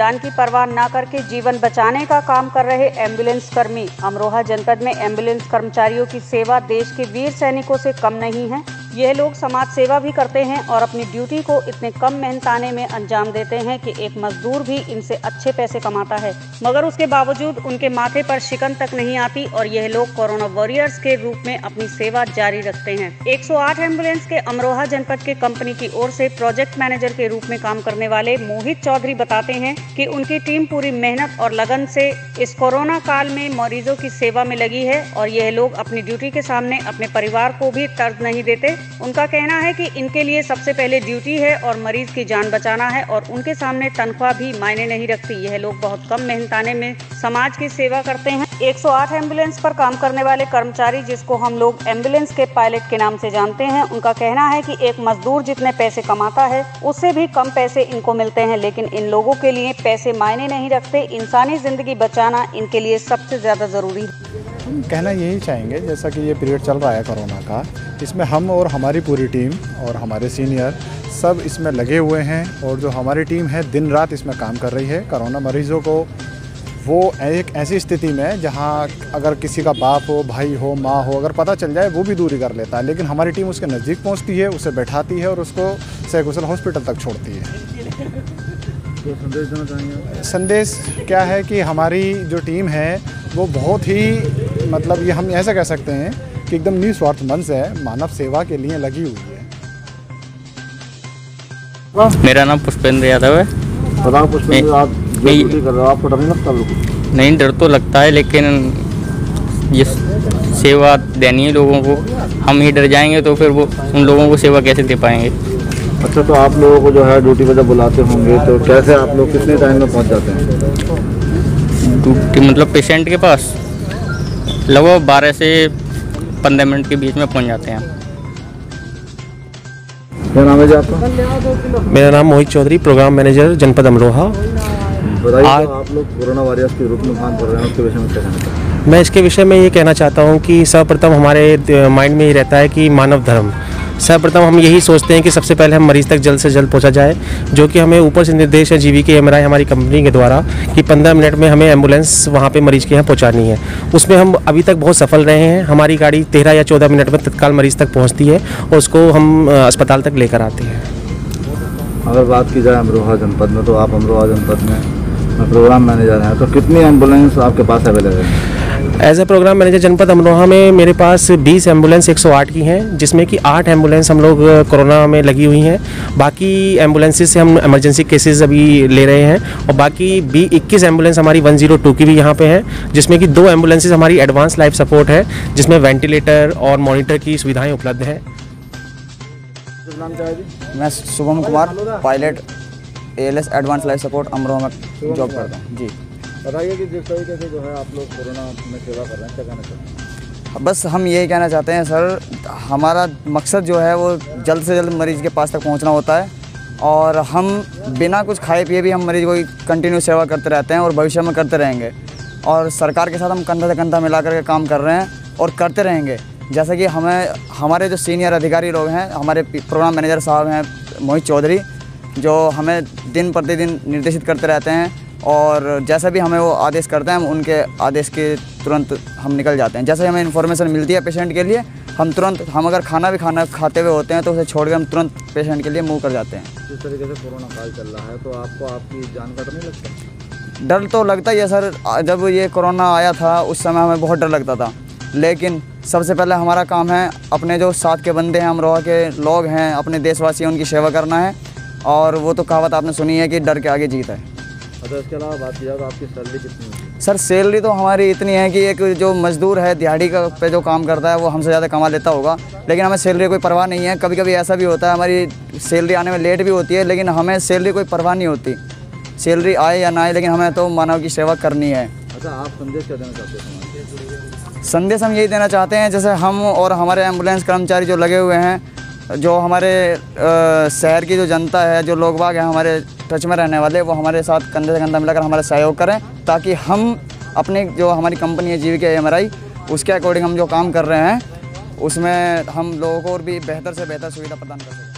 जान की परवाह न करके जीवन बचाने का काम कर रहे एम्बुलेंस कर्मी। अमरोहा जनपद में एम्बुलेंस कर्मचारियों की सेवा देश के वीर सैनिकों से कम नहीं है। यह लोग समाज सेवा भी करते हैं और अपनी ड्यूटी को इतने कम मेहनताने में अंजाम देते हैं कि एक मजदूर भी इनसे अच्छे पैसे कमाता है, मगर उसके बावजूद उनके माथे पर शिकन तक नहीं आती और यह लोग कोरोना वॉरियर्स के रूप में अपनी सेवा जारी रखते हैं। 108 एम्बुलेंस के अमरोहा जनपद के कंपनी की ओर से प्रोजेक्ट मैनेजर के रूप में काम करने वाले मोहित चौधरी बताते हैं कि उनकी टीम पूरी मेहनत और लगन से इस कोरोना काल में मरीजों की सेवा में लगी है और यह लोग अपनी ड्यूटी के सामने अपने परिवार को भी तर्ज नहीं देते। उनका कहना है कि इनके लिए सबसे पहले ड्यूटी है और मरीज की जान बचाना है और उनके सामने तनख्वाह भी मायने नहीं रखती। यह लोग बहुत कम मेहनताने में समाज की सेवा करते हैं। 108 एम्बुलेंस पर काम करने वाले कर्मचारी, जिसको हम लोग एम्बुलेंस के पायलट के नाम से जानते हैं, उनका कहना है कि एक मजदूर जितने पैसे कमाता है उससे भी कम पैसे इनको मिलते हैं, लेकिन इन लोगों के लिए पैसे मायने नहीं रखते। इंसानी जिंदगी बचाना इनके लिए सबसे ज्यादा जरूरी है। कहना यही चाहेंगे, जैसा कि ये पीरियड चल रहा है कोरोना का, इसमें हम और हमारी पूरी टीम और हमारे सीनियर सब इसमें लगे हुए हैं और जो हमारी टीम है दिन रात इसमें काम कर रही है। कोरोना मरीज़ों को वो एक ऐसी स्थिति में जहां अगर किसी का बाप हो, भाई हो, माँ हो, अगर पता चल जाए वो भी दूरी कर लेता है, लेकिन हमारी टीम उसके नज़दीक पहुंचती है, उसे बैठाती है और उसको सकुशल हॉस्पिटल तक छोड़ती है। तो संदेश देना चाहेंगे? संदेश क्या है कि हमारी जो टीम है वो बहुत ही मतलब ये हम ऐसा कह सकते हैं कि एकदम निस्वार्थ मन से मानव सेवा के लिए लगी हुई है। मेरा नाम पुष्पेंद्र यादव है। बताओ पुष्पेंद्र, आप ड्यूटी कर रहे हो, आपको डर नहीं लगता? बिल्कुल नहीं, डर तो लगता है, लेकिन ये सेवा देनी है लोगों को। हम ही डर जाएंगे तो फिर वो उन लोगों को सेवा कैसे दे पाएंगे। अच्छा, तो आप लोगों को जो है ड्यूटी पर जब बुलाते होंगे तो कैसे आप लोग कितने टाइम में पहुंच जाते हैं? ड्यूटी मतलब पेशेंट के पास लगभग 12 से 15 मिनट के बीच में पहुंच जाते हैं। क्या नाम है जी आपका? मेरा नाम मोहित चौधरी, प्रोग्राम मैनेजर जनपद अमरोहा। बताइए, तो आप लोग कोरोना वॉरियर्स के रूप में काम कर रहे हैं, उसके विषय में क्या कहना चाहते हैं? मैं इसके विषय में ये कहना चाहता हूँ कि सर्वप्रथम हमारे माइंड में ये रहता है कि मानव धर्म। सर्वप्रथम हम यही सोचते हैं कि सबसे पहले हम मरीज़ तक जल्द से जल्द पहुंचा जाए, जो कि हमें ऊपर से निर्देश है जीवीके एमआरआई हमारी कंपनी के द्वारा कि 15 मिनट में हमें एम्बुलेंस वहां पे मरीज़ के यहाँ पहुंचानी है। उसमें हम अभी तक बहुत सफल रहे हैं। हमारी गाड़ी 13 या 14 मिनट में तत्काल मरीज़ तक पहुँचती है और उसको हम अस्पताल तक लेकर आते हैं। अगर बात की जाए अमरोहा जनपद में, तो आप अमरोहा जनपद में प्रोग्राम मैनेजर हैं, तो कितनी एम्बुलेंस आपके पास अवेलेबल है? एज ए प्रोग्राम मैनेजर जनपद अमरोहा में मेरे पास 20 एम्बुलेंस 108 की हैं, जिसमें कि 8 एम्बुलेंस हम लोग कोरोना में लगी हुई हैं। बाकी एम्बुलेंसेज से हम इमरजेंसी केसेस अभी ले रहे हैं और बाकी 21 एम्बुलेंस हमारी 102 की भी यहाँ पे है, जिसमें कि 2 एम्बुलेंसेज हमारी एडवांस लाइफ सपोर्ट है, जिसमें वेंटिलेटर और मॉनिटर की सुविधाएँ उपलब्ध हैं। मैं Shubham Kumar, pilot ALS advance life support Amroha में जॉब करता हूँ जी। बताइए कि जिस तरीके से जो है आप लोग कोरोना में सेवा कर रहे हैं, क्या कहना चाहते हैं? बस हम यही कहना चाहते हैं सर, हमारा मकसद जो है वो जल्द से जल्द मरीज़ के पास तक पहुंचना होता है और हम बिना कुछ खाए पिए भी हम मरीज़ को कंटिन्यू सेवा करते रहते हैं और भविष्य में करते रहेंगे। और सरकार के साथ हम कंधा से कंधा मिला करके काम कर रहे हैं और करते रहेंगे। जैसे कि हमारे जो सीनियर अधिकारी लोग हैं, हमारे प्रोग्राम मैनेजर साहब हैं मोहित चौधरी, जो हमें दिन प्रतिदिन निर्देशित करते रहते हैं और जैसा भी हमें वो आदेश करते हैं हम उनके आदेश के तुरंत हम निकल जाते हैं। जैसे हमें इन्फॉर्मेशन मिलती है पेशेंट के लिए, हम तुरंत, हम अगर खाना खाते हुए होते हैं तो उसे छोड़ के हम तुरंत पेशेंट के लिए मूव कर जाते हैं। जिस तरीके से कोरोना काल चल रहा है तो आपको आपकी जान का डर नहीं लगता? डर तो लगता ही है सर। जब ये कोरोना आया था उस समय हमें बहुत डर लगता था, लेकिन सबसे पहले हमारा काम है अपने जो साथ के बंदे हैं, अमरोहा के लोग हैं, अपने देशवासी हैं, उनकी सेवा करना है। और वो तो कहावत आपने सुनी है कि डर के आगे जीत है। अच्छा, इसके अलावा बात की जाए तो आपकी सैलरी कितनी है? सर सैलरी तो हमारी इतनी है कि एक जो मजदूर है दिहाड़ी का पे जो काम करता है वो हमसे ज़्यादा कमा लेता होगा, लेकिन हमें सैलरी कोई परवाह नहीं है। कभी कभी ऐसा भी होता है हमारी सैलरी आने में लेट भी होती है, लेकिन हमें सैलरी कोई परवाह नहीं होती। सैलरी आए या ना आए, लेकिन हमें तो मानव की सेवा करनी है। अच्छा, आप संदेश क्या देना चाहते हैं? संदेश हम यही देना चाहते हैं, जैसे हम और हमारे एम्बुलेंस कर्मचारी जो लगे हुए हैं, जो हमारे शहर की जो जनता है, जो लोग बाग हैं हमारे टच में रहने वाले, वो हमारे साथ कंधे से कंधा मिलाकर हमारा सहयोग करें, ताकि हम अपने जो हमारी कंपनी है जीवीके एमआरआई, उसके अकॉर्डिंग हम जो काम कर रहे हैं उसमें हम लोगों को और भी बेहतर से बेहतर सुविधा प्रदान कर सकें।